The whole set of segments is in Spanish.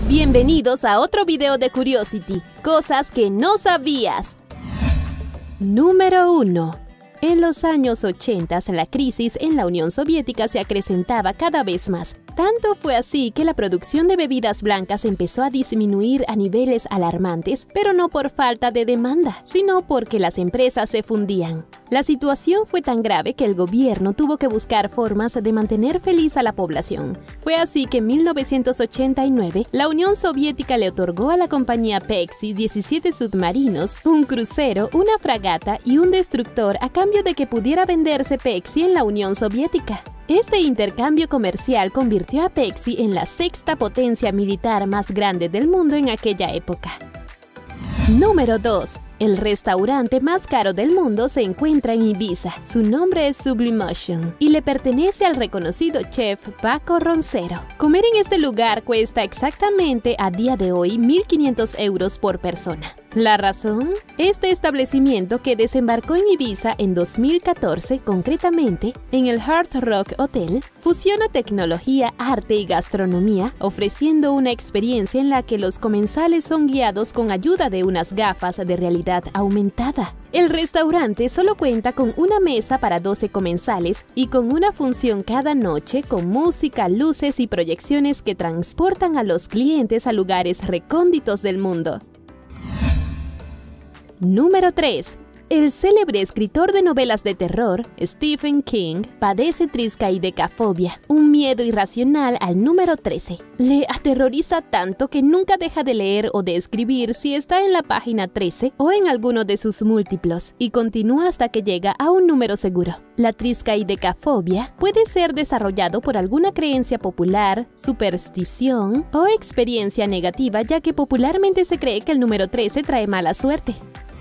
Bienvenidos a otro video de Curiosity, cosas que no sabías. Número 1. En los años 80, la crisis en la Unión Soviética se acrecentaba cada vez más. Tanto fue así que la producción de bebidas blancas empezó a disminuir a niveles alarmantes, pero no por falta de demanda, sino porque las empresas se fundían. La situación fue tan grave que el gobierno tuvo que buscar formas de mantener feliz a la población. Fue así que en 1989, la Unión Soviética le otorgó a la compañía Pepsi 17 submarinos, un crucero, una fragata y un destructor a cambio de que pudiera venderse Pepsi en la Unión Soviética. Este intercambio comercial convirtió a Pepsi en la sexta potencia militar más grande del mundo en aquella época. Número 2. El restaurante más caro del mundo se encuentra en Ibiza. Su nombre es Sublimotion y le pertenece al reconocido chef Paco Roncero. Comer en este lugar cuesta exactamente a día de hoy 1.500 euros por persona. ¿La razón? Este establecimiento, que desembarcó en Ibiza en 2014, concretamente en el Hard Rock Hotel, fusiona tecnología, arte y gastronomía, ofreciendo una experiencia en la que los comensales son guiados con ayuda de unas gafas de realidad aumentada. El restaurante solo cuenta con una mesa para 12 comensales y con una función cada noche con música, luces y proyecciones que transportan a los clientes a lugares recónditos del mundo. Número 3. El célebre escritor de novelas de terror, Stephen King, padece triskaidekafobia, un miedo irracional al número 13. Le aterroriza tanto que nunca deja de leer o de escribir si está en la página 13 o en alguno de sus múltiplos, y continúa hasta que llega a un número seguro. La triskaidekafobia puede ser desarrollado por alguna creencia popular, superstición o experiencia negativa, ya que popularmente se cree que el número 13 trae mala suerte.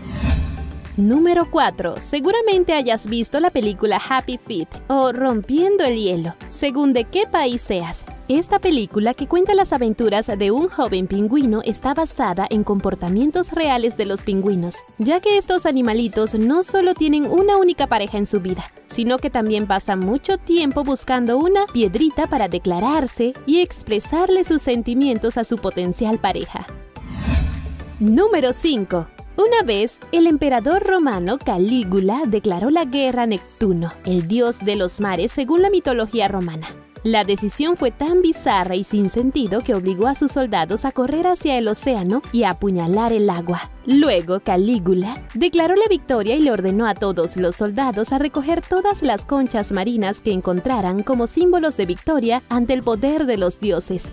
Número 4. Seguramente hayas visto la película Happy Feet o Rompiendo el hielo, según de qué país seas. Esta película, que cuenta las aventuras de un joven pingüino, está basada en comportamientos reales de los pingüinos, ya que estos animalitos no solo tienen una única pareja en su vida, sino que también pasan mucho tiempo buscando una piedrita para declararse y expresarle sus sentimientos a su potencial pareja. Número 5. Una vez, el emperador romano Calígula declaró la guerra a Neptuno, el dios de los mares según la mitología romana. La decisión fue tan bizarra y sin sentido que obligó a sus soldados a correr hacia el océano y a apuñalar el agua. Luego, Calígula declaró la victoria y le ordenó a todos los soldados a recoger todas las conchas marinas que encontraran como símbolos de victoria ante el poder de los dioses.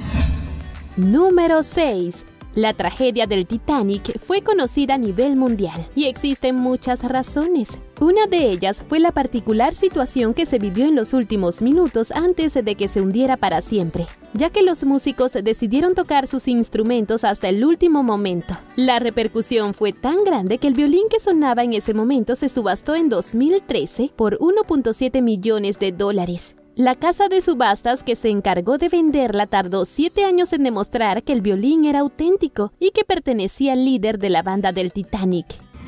Número 6. La tragedia del Titanic fue conocida a nivel mundial y existen muchas razones. Una de ellas fue la particular situación que se vivió en los últimos minutos antes de que se hundiera para siempre, ya que los músicos decidieron tocar sus instrumentos hasta el último momento. La repercusión fue tan grande que el violín que sonaba en ese momento se subastó en 2013 por $1.7 millones. La casa de subastas que se encargó de venderla tardó 7 años en demostrar que el violín era auténtico y que pertenecía al líder de la banda del Titanic.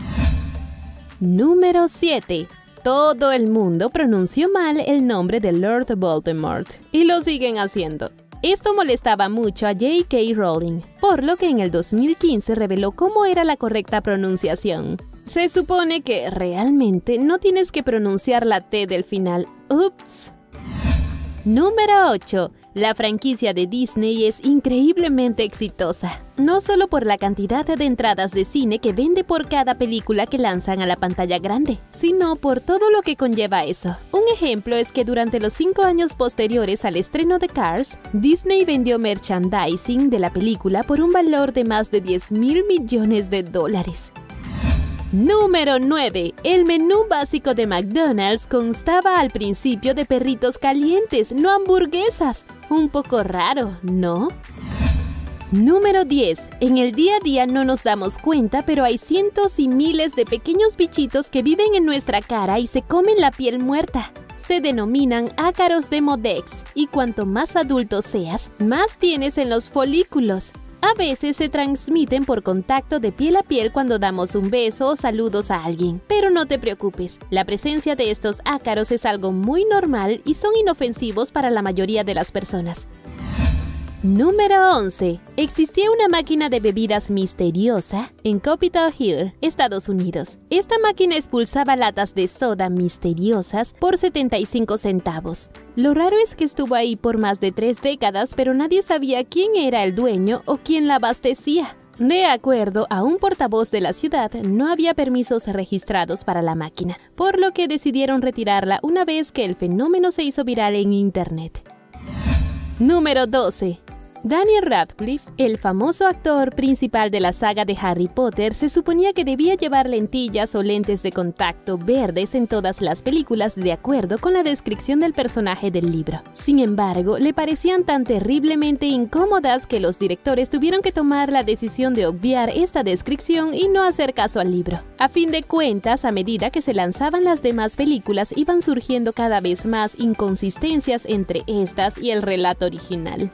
Número 7. Todo el mundo pronunció mal el nombre de Lord Voldemort, y lo siguen haciendo. Esto molestaba mucho a J.K. Rowling, por lo que en el 2015 reveló cómo era la correcta pronunciación. Se supone que realmente no tienes que pronunciar la T del final. ¡Ups! Número 8. La franquicia de Disney es increíblemente exitosa, no solo por la cantidad de entradas de cine que vende por cada película que lanzan a la pantalla grande, sino por todo lo que conlleva eso. Un ejemplo es que durante los 5 años posteriores al estreno de Cars, Disney vendió merchandising de la película por un valor de más de $10.000 millones. Número 9. El menú básico de McDonald's constaba al principio de perritos calientes, no hamburguesas. Un poco raro, ¿no? Número 10. En el día a día no nos damos cuenta, pero hay cientos y miles de pequeños bichitos que viven en nuestra cara y se comen la piel muerta. Se denominan ácaros de Modex, y cuanto más adulto seas, más tienes en los folículos. A veces se transmiten por contacto de piel a piel cuando damos un beso o saludos a alguien. Pero no te preocupes, la presencia de estos ácaros es algo muy normal y son inofensivos para la mayoría de las personas. Número 11. Existía una máquina de bebidas misteriosa en Capitol Hill, Estados Unidos. Esta máquina expulsaba latas de soda misteriosas por 75 centavos. Lo raro es que estuvo ahí por más de 3 décadas, pero nadie sabía quién era el dueño o quién la abastecía. De acuerdo a un portavoz de la ciudad, no había permisos registrados para la máquina, por lo que decidieron retirarla una vez que el fenómeno se hizo viral en Internet. Número 12. Daniel Radcliffe, el famoso actor principal de la saga de Harry Potter, se suponía que debía llevar lentillas o lentes de contacto verdes en todas las películas de acuerdo con la descripción del personaje del libro. Sin embargo, le parecían tan terriblemente incómodas que los directores tuvieron que tomar la decisión de obviar esta descripción y no hacer caso al libro. A fin de cuentas, a medida que se lanzaban las demás películas, iban surgiendo cada vez más inconsistencias entre estas y el relato original.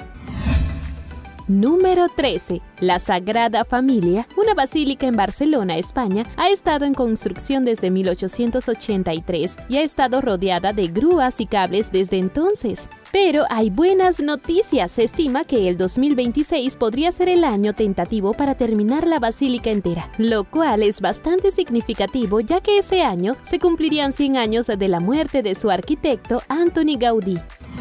Número 13. La Sagrada Familia, una basílica en Barcelona, España, ha estado en construcción desde 1883 y ha estado rodeada de grúas y cables desde entonces. Pero hay buenas noticias. Se estima que el 2026 podría ser el año tentativo para terminar la basílica entera, lo cual es bastante significativo ya que ese año se cumplirían 100 años de la muerte de su arquitecto Antoni Gaudí.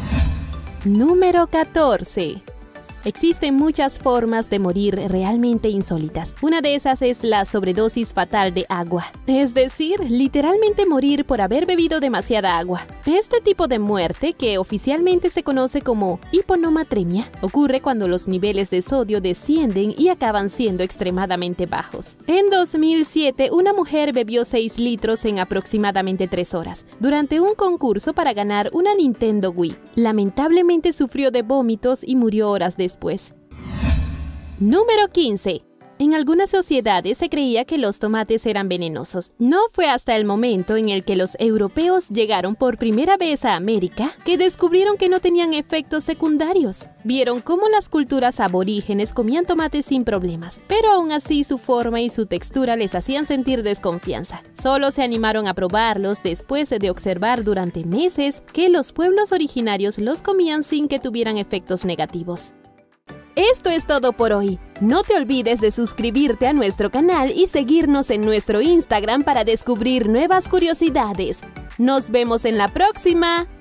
Número 14. Existen muchas formas de morir realmente insólitas. Una de esas es la sobredosis fatal de agua, es decir, literalmente morir por haber bebido demasiada agua. Este tipo de muerte, que oficialmente se conoce como hiponatremia, ocurre cuando los niveles de sodio descienden y acaban siendo extremadamente bajos. En 2007, una mujer bebió 6 litros en aproximadamente 3 horas, durante un concurso para ganar una Nintendo Wii. Lamentablemente sufrió de vómitos y murió horas después. Número 15. En algunas sociedades se creía que los tomates eran venenosos. No fue hasta el momento en el que los europeos llegaron por primera vez a América que descubrieron que no tenían efectos secundarios. Vieron cómo las culturas aborígenes comían tomates sin problemas, pero aún así su forma y su textura les hacían sentir desconfianza. Solo se animaron a probarlos después de observar durante meses que los pueblos originarios los comían sin que tuvieran efectos negativos. Esto es todo por hoy. No te olvides de suscribirte a nuestro canal y seguirnos en nuestro Instagram para descubrir nuevas curiosidades. ¡Nos vemos en la próxima!